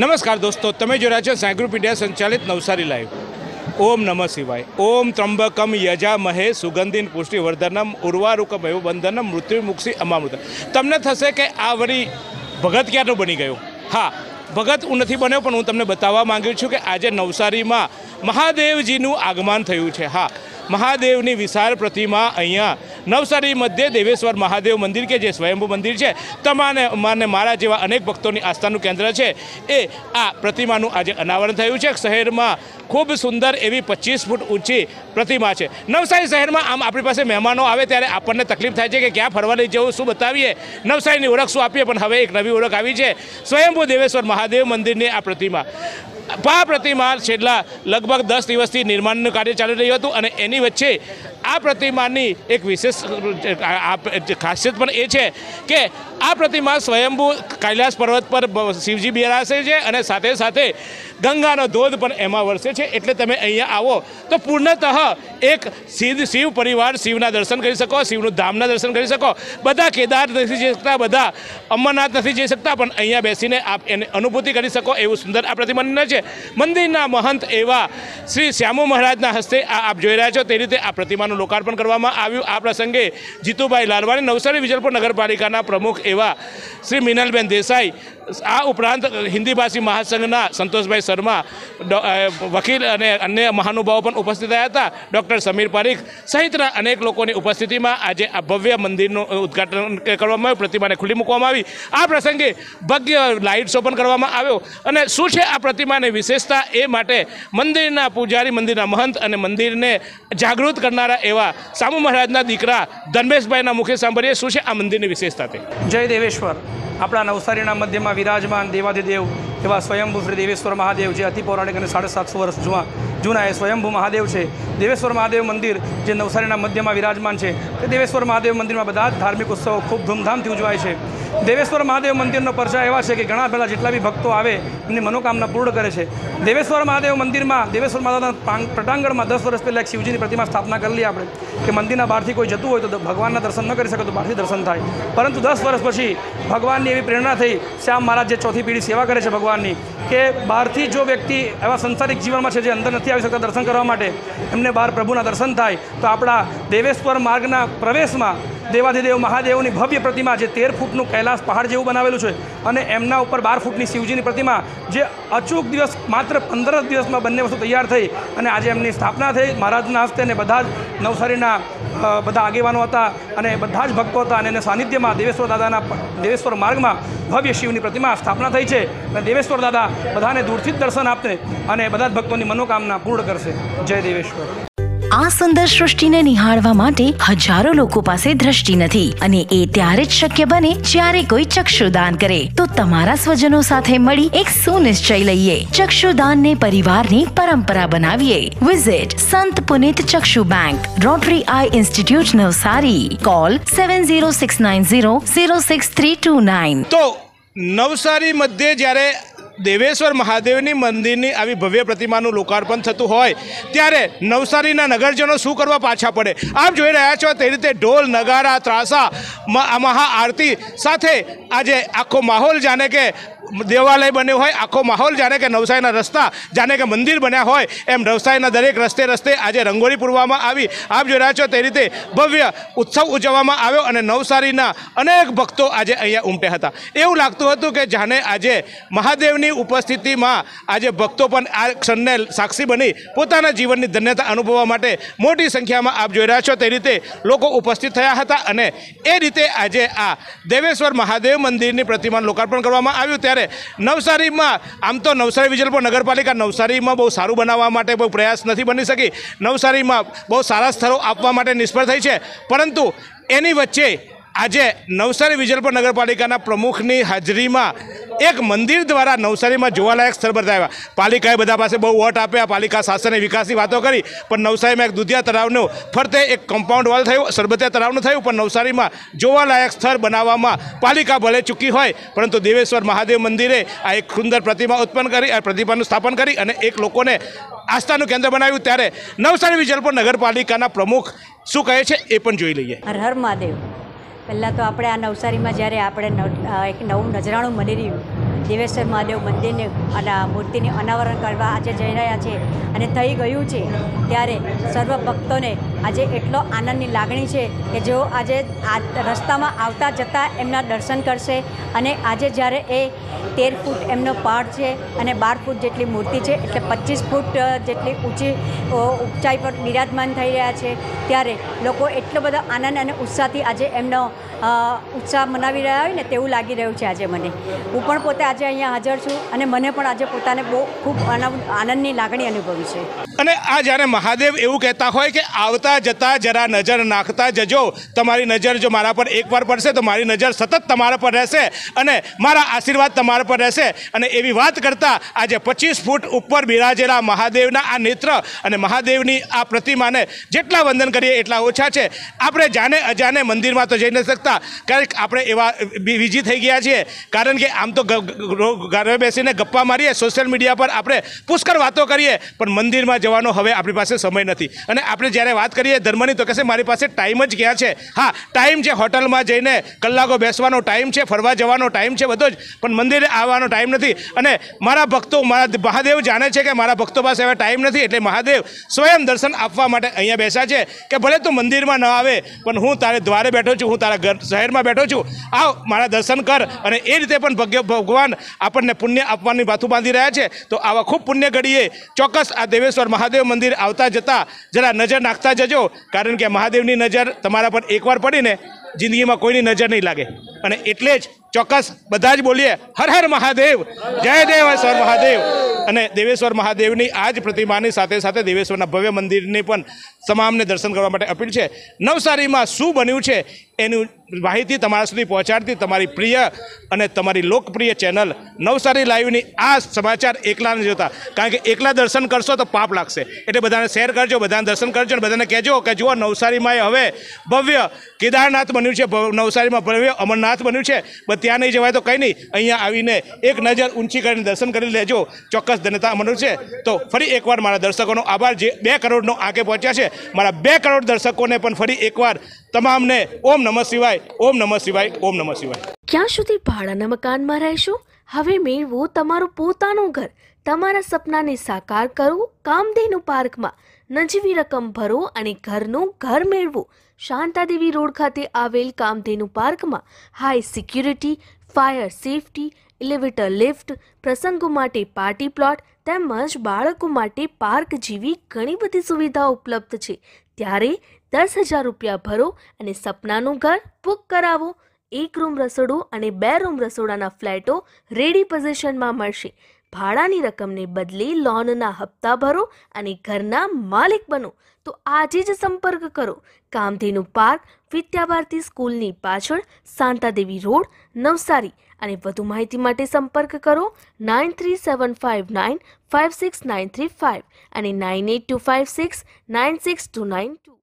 નમસ્કાર દોસ્તો, તમે જોઈ રહ્યા છો સાઈ ગ્રુપ ઇન્ડિયા સંચાલિત નવસારી લાઈવ. ઓમ નમઃ શિવાય. ઓમ ત્રંબકમ યજામહે સુગંધિન પુષ્ટિવર્ધનમ ઉર્વારુકમેવ બંધનમ મૃત્યુમુક્ષી અમામૃત. તમને થશે કે આ વળી ભગત ક્યાંનો બની ગયો? હા, ભગત હું નથી બન્યો, પણ હું તમને બતાવવા માંગુ છું કે આજે નવસારીમાં મહાદેવજીનું આગમન થયું છે. હા, મહાદેવની વિશાળ પ્રતિમા અહીંયા નવસારી મધ્ય દેવેશ્વર મહાદેવ મંદિર કે જે સ્વયંભૂ મંદિર છે, તમારે મારા જેવા અનેક ભક્તોની આસ્થાનું કેન્દ્ર છે, એ આ પ્રતિમાનું આજે અનાવરણ થયું છે. શહેરમાં ખૂબ સુંદર એવી 25 ફૂટ ઊંચી પ્રતિમા છે. નવસારી શહેરમાં આમ આપણી પાસે મહેમાનો આવે ત્યારે આપણને તકલીફ થાય છે કે ક્યાં ફરવા લઈ જવું, શું બતાવીએ, નવસારીની ઓળખ શું આપીએ, પણ હવે એક નવી ઓળખ આવી છે, સ્વયંભૂ દેવેશ્વર મહાદેવ મંદિરની આ પ્રતિમા. આ પ્રતિમા છેલ્લા લગભગ 10 દિવસથી નિર્માણનું કાર્ય ચાલી રહ્યું હતું અને એની વચ્ચે આ પ્રતિમાની એક વિશેષ ખાસિયત પણ એ છે કે આ પ્રતિમા સ્વયંભૂ કૈલાસ પર્વત પર શિવજી બિરાજે છે અને સાથે સાથે ગંગાનો ધોધ પણ એમાં વરસે છે. એટલે તમે અહીંયા આવો તો પૂર્ણતઃ એક શિવ પરિવાર શિવના દર્શન કરી શકો, શિવનું ધામના દર્શન કરી શકો. બધા કેદાર નથી જઈ શકતા, બધા અમરનાથ નથી જઈ શકતા, પણ અહીંયા બેસીને આપ એની અનુભૂતિ કરી શકો એવું સુંદર આ પ્રતિમા છે. મંદિરના મહંત એવા શ્રી શ્યામુ મહારાજના હસ્તે આપ જોઈ રહ્યા છો તે રીતે આ પ્રતિમાનું લોકાર્પણ કરવામાં આવ્યું. આ પ્રસંગે જીતુભાઈ લાલવાણી, નવસારી વિજલપુર નગરપાલિકાના પ્રમુખ એવા શ્રી મિનલબેન દેસાઈ, આ ઉપરાંત હિન્દી ભાષી મહાસંઘના સંતોષભાઈ શર્મા, વકીલ અને અન્ય મહાનુભાવો પણ ઉપસ્થિત રહ્યા હતા. ડૉક્ટર સમીર પારીખ સહિતના અનેક લોકોની ઉપસ્થિતિમાં આજે આ ભવ્ય મંદિરનું ઉદ્ઘાટન કરવામાં આવ્યું, પ્રતિમાને ખુલ્લી મૂકવામાં આવી. આ પ્રસંગે ભવ્ય લાઇટ શો પણ કરવામાં આવ્યો. અને શું છે આ પ્રતિમાની વિશેષતા, એ માટે મંદિરના પૂજારી, મંદિરના મહંત અને મંદિરને જાગૃત કરનારા એવા સામુ મહારાજના દીકરા ધનમેશભાઈના મુખે સાંભળીએ શું છે આ મંદિરની વિશેષતા. તે જય દેવેશ્વર. આપણા નવસારીના મધ્યમાં વિરાજમાન દેવાધિદેવ એવા સ્વયંભૂ શ્રી દેવેશ્વર મહાદેવ, જે અતિ પૌરાણિક અને 750 વર્ષ જૂના એ સ્વયંભૂ મહાદેવ છે. દેવેશ્વર મહાદેવ મંદિર જે નવસારીના મધ્યમાં વિરાજમાન છે, તે દેવેશ્વર મહાદેવ મંદિરમાં બધા જ ધાર્મિક ઉત્સવો ખૂબ ધૂમધામથી ઉજવાય છે. દેવેશ્વર મહાદેવ મંદિરનો પરચા એવા છે કે ઘણા પહેલાં જેટલા બી ભક્તો આવે એમની મનોકામના પૂર્ણ કરે છે. દેવેશ્વર મહાદેવ મંદિરમાં દેવેશ્વર મહાદેવના પ્રટાંગણમાં 10 વર્ષ પહેલાં એક શિવજીની પ્રતિમા સ્થાપના કરેલી આપણે, કે મંદિરના બહારથી કોઈ જતું હોય તો ભગવાનના દર્શન ન કરી શકે તો બહારથી દર્શન થાય. પરંતુ 10 વર્ષ પછી ભગવાનની એવી પ્રેરણા થઈ, શ્યામ મહારાજ જે ચોથી પેઢી સેવા કરે છે ભગવાનની, કે બહારથી જો વ્યક્તિ એવા સંસારિક જીવનમાં છે જે અંદર નથી આવી શકતા દર્શન કરવા માટે, એમને બહાર પ્રભુના દર્શન થાય તો આપણા દેવેશ્વર માર્ગના પ્રવેશમાં દેવાધિદેવ મહાદેવની ભવ્ય પ્રતિમા, જે 13 ફૂટનું કૈલાસ પહાડ જેવું બનાવેલું છે, અને એમના ઉપર 12 ફૂટની શિવજીની પ્રતિમા, જે અચૂક દિવસ માત્ર 15 દિવસમાં બંને વસ્તુ તૈયાર થઈ અને આજે એમની સ્થાપના થઈ મહારાજના હસ્તે. અને બધા જ નવસારીના બધા આગેવાનો હતા અને બધા જ ભક્તો હતા, અને એના સાનિધ્યમાં દેવેશ્વર દાદાના દેવેશ્વર માર્ગમાં ભવ્ય શિવની પ્રતિમા સ્થાપના થઈ છે. અને દેવેશ્વર દાદા બધાને દૂરથી જ દર્શન આપશે અને બધા જ ભક્તોની મનોકામના પૂર્ણ કરશે. જય દેવેશ્વર. આ સુંદર સૃષ્ટિને નિહાળવા માટે હજારો લોકો પાસે દ્રષ્ટિ નથી, અને એ ત્યારે જ શક્ય બને જ્યારે કોઈ ચક્ષુદાન કરે. તો તમારા સ્વજનો સાથે મળી એક સુનિશ્ચય લઈએ, ચક્ષુદાનને પરિવારની પરંપરા બનાવીએ. Visit Sant Punit Chakshu bank, rotary eye institute, Navsari. Call 7069006329. તો નવસારી મધ્યે જ્યારે દેવેશ્વર મહાદેવની મંદિરની આવી ભવ્ય પ્રતિમાનું લોકાર્પણ થતું હોય ત્યારે નવસારીના નગરજનો શું કરવા પાછા પડે? આપ જોઈ રહ્યા છો તે રીતે ઢોલ, નગારા, ત્રાસા, મહાઆરતી સાથે આજે આખો માહોલ જાણે કે દેવાલય બન્યો હોય, આખો માહોલ જાણે કે નવસારીના રસ્તા જાણે કે મંદિર બન્યા હોય એમ નવસારીના દરેક રસ્તે રસ્તે આજે રંગોળી પૂરવામાં આવી. આપ જોઈ રહ્યા છો તે રીતે ભવ્ય ઉત્સવ ઉજવવામાં આવ્યો અને નવસારીના અનેક ભક્તો આજે અહીંયા ઉમટ્યા હતા. એવું લાગતું હતું કે જાણે આજે મહાદેવની ઉપસ્થિતિમાં આજે ભક્તો પણ આ ક્ષણને સાક્ષી બની પોતાના જીવનની ધન્યતા અનુભવવા માટે મોટી સંખ્યામાં આપ જોઈ રહ્યા છો તે રીતે લોકો ઉપસ્થિત થયા હતા. અને એ રીતે આજે આ દેવેશ્વર મહાદેવ મંદિરની પ્રતિમાનું લોકાર્પણ કરવામાં આવ્યું. ત્યારે નવસારીમાં આમ તો નવસારી વિજલપુર નગરપાલિકા નવસારીમાં બહુ સારું બનાવવા માટે બહુ પ્રયાસ નથી બની શકી, નવસારીમાં બહુ સારા સ્થળો આપવા માટે નિષ્ફળ થઈ છે. પરંતુ એની વચ્ચે આજે નવસારી વિજલપુર નગરપાલિકાના પ્રમુખની હાજરીમાં એક મંદિર દ્વારા નવસારીમાં જોવાલાયક સ્થળ બતાવ્યા. પાલિકાએ બધા પાસે બહુ વોટ આપ્યા, પાલિકા શાસન વિકાસની વાતો કરી, પણ નવસારીમાં એક દુધિયા તળાવનું ફરતે એક કમ્પાઉન્ડ વોલ થયું, સરબતિયા તળાવનું થયું, પણ નવસારીમાં જોવાલાયક સ્થળ બનાવવામાં પાલિકા ભલે ચૂકી હોય, પરંતુ દેવેશ્વર મહાદેવ મંદિરે આ એક સુંદર પ્રતિમા ઉત્પન્ન કરી, આ પ્રતિમાનું સ્થાપન કરી અને એક લોકોને આસ્થાનું કેન્દ્ર બનાવ્યું. ત્યારે નવસારી વિજલપુર નગરપાલિકાના પ્રમુખ શું કહે છે એ પણ જોઈ લઈએ. હર હર મહાદેવ. પહેલાં તો આપણે આ નવસારીમાં જ્યારે આપણે એક નવું નજરાણું બની રહ્યું દેવેશ્વર મહાદેવ મંદિરની અને મૂર્તિની અનાવરણ કરવા આજે જઈ રહ્યા છે અને થઈ ગયું છે, ત્યારે સર્વ ભક્તોને આજે એટલો આનંદની લાગણી છે કે જેઓ આજે આ રસ્તામાં આવતા જતાં એમના દર્શન કરશે. અને આજે જ્યારે એ 13 ફૂટ એમનો પહાડ છે અને 12 ફૂટ જેટલી મૂર્તિ છે, એટલે 25 ફૂટ જેટલી ઊંચાઈ પર બિરાજમાન થઈ રહ્યા છે, ત્યારે લોકો એટલો બધો આનંદ અને ઉત્સાહથી આજે એમનો ઉત્સાહ મનાવી રહ્યા હોય ને તેવું લાગી રહ્યું છે આજે મને. હું પણ પોતે આજે અહીંયા હાજર છું અને મને પણ આજે પોતાને બહુ ખૂબ આનંદની લાગણી અનુભવી છે. અને આ જ્યારે મહાદેવ એવું કહેતા હોય કે આવતા જતાં જરા નજર નાખતા જજો, તમારી નજર જો મારા પર એકવાર પડશે તો મારી નજર સતત તમારા પર રહેશે અને મારા આશીર્વાદ તમારા પર રહેશે. અને એવી વાત કરતાં આજે 25 ફૂટ ઉપર બિરાજેલા મહાદેવના આ નેત્ર અને મહાદેવની આ પ્રતિમાને જેટલા વંદન કરીએ એટલા ઓછા છે. આપણે જાણે અજાણે મંદિરમાં તો જઈ નથી શકતા, ક્યારેક આપણે એવા બીજી થઈ ગયા છીએ, કારણ કે આમ તો ઘરે બેસીને ગપ્પા મારીએ, સોશિયલ મીડિયા પર આપણે પુષ્કળ વાતો કરીએ, પણ મંદિરમાં જવાનો હવે આપણી પાસે સમય નથી. અને આપણે જ્યારે વાત કરીએ ધર્મની તો કહેશે મારી પાસે ટાઈમ જ ક્યાં છે. હા, ટાઈમ છે, હોટલમાં જઈને કલાકો બેસવાનો ટાઈમ છે, ફરવા જવાનો ટાઈમ છે, બધો જ, પણ મંદિરે આવવાનો ટાઈમ નથી. અને મારા ભક્તો, મારા મહાદેવ જાણે છે કે મારા ભક્તો પાસે હવે ટાઈમ નથી, એટલે મહાદેવ સ્વયં દર્શન આપવા માટે અહીંયા બેસ્યા છે કે ભલે તું મંદિરમાં ન આવે પણ હું તારે દ્વારે બેઠો છું, હું તારા ઘર શહેરમાં બેઠો છું, આવ મારા દર્શન કર. અને એ રીતે પણ ભગવાન આપણને પુણ્ય આપવાની બાથું બાંધી રહ્યા છે. તો આવા ખૂબ પુણ્ય ઘડીએ ચોક્કસ આ દેવેશ્વર મહાદેવ મંદિર આવતા જતાં જરા નજર નાખતા જજો, કારણ કે મહાદેવની નજર તમારા પર એકવાર પડીને જિંદગીમાં કોઈની નજર નહીં લાગે. અને એટલે જ ચોક્કસ બધા જ બોલીએ હર હર મહાદેવ, જય દેવેશ્વર મહાદેવ. અને દેવેશ્વર મહાદેવની આ જ પ્રતિમાની સાથે સાથે દેવેશ્વરના ભવ્ય મંદિરની પણ તમામને દર્શન કરવા માટે અપીલ છે. નવસારીમાં શું બન્યું છે એની માહિતી તમારા સુધી પહોંચાડતી તમારી પ્રિય અને તમારી લોકપ્રિય ચેનલ નવસારી લાઈવની આ સમાચાર એકલા નથી જોતા, કારણ કે એકલા દર્શન કરશો તો પાપ લાગશે. એટલે બધાને શેર કરજો, બધાને દર્શન કરજો અને બધાને કહેજો કે જુઓ નવસારીમાં હવે ભવ્ય કેદારનાથ બન્યું છે, નવસારીમાં ભવ્ય અમરનાથ બન્યું છે. બસ ત્યાં નહીં જવાય તો કંઈ નહીં, અહીંયા આવીને એક નજર ઊંચી કરીને દર્શન કરી લેજો, ચોક્કસ ધન્યતા મળ્યું છે. તો ફરી એકવાર મારા દર્શકોનો આભાર, જે 2 કરોડનો આંકે પહોંચ્યા છે. મારા 2 કરોડ દર્શકોને પણ ફરી એકવાર તમામને ઓમ નમઃ શિવાય, ઓમ નમઃ શિવાય, ઓમ નમઃ શિવાય. ક્યાં સુધી ભાડાના મકાનમાં રહેશો? હવે મેળવો તમારું પોતાનું ઘર. તમારા સપનાને સાકાર કરો કામધેનુ પાર્કમાં. નજીવી રકમ ભરો અને ઘરનું ઘર મેળવો. શાંતાદેવી રોડ ખાતે આવેલ કામધેનુ પાર્કમાં high security, fire safety, elevator lift, પ્રસંગો માટે પાર્ટી પ્લોટ તેમજ બાળકો માટે પાર્ક જેવી ઘણી બધી સુવિધાઓ ઉપલબ્ધ છે. ત્યારે 10,000 રૂપિયા ભરો અને સપનાનું ઘર બુક કરાવો. 1 રૂમ રસોડું અને 2 રૂમ રસોડાના ફ્લેટો રેડી પોઝિશનમાં મળશે. ભાડાની રકમને બદલે લોનના હપ્તા ભરો અને ઘરના માલિક બનો. તો આજે જ સંપર્ક કરો. કામધેનુ પાર્ક, વિદ્યાભારતી સ્કૂલની પાછળ, શાંતાદેવી રોડ, નવસારી. અને વધુ માહિતી માટે સંપર્ક કરો 9375956935 અને 9825696292.